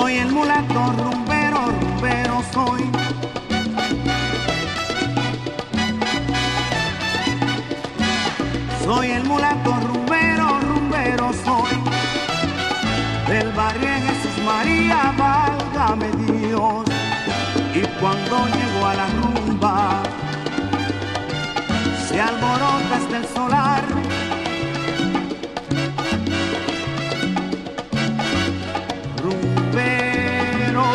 Soy el mulato rumbero, rumbero soy. Soy el mulato rumbero, rumbero soy. Del barrio de Jesús María, válgame Dios. Y cuando llego a la rumba, se alborota hasta el solar. Rumbero,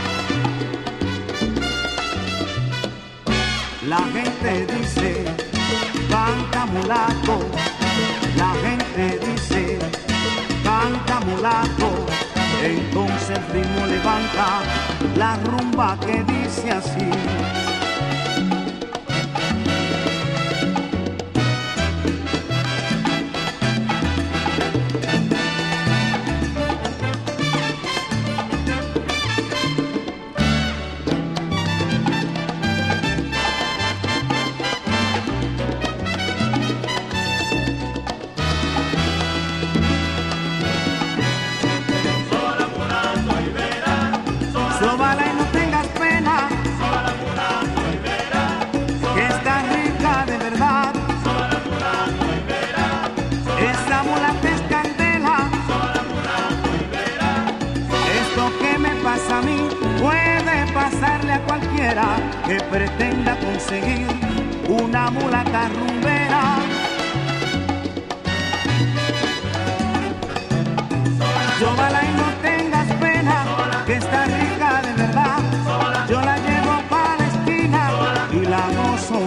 la gente dice, canta mulato. La gente dice, canta mulato. Entonces el ritmo levanta la rumba que dice así. Sóbala y no tengas pena, Sóbala mulato y verás, que está rica de verdad. sóbala mulato y verás, Esa mulata es candela. sóbala mulato y verás, Esto que me pasa a mí puede pasarle a cualquiera que pretenda conseguir una mulata rumbera. Sóbala y no tengas pena, que está rica de verdad. Yo la llevo para la esquina y la gozo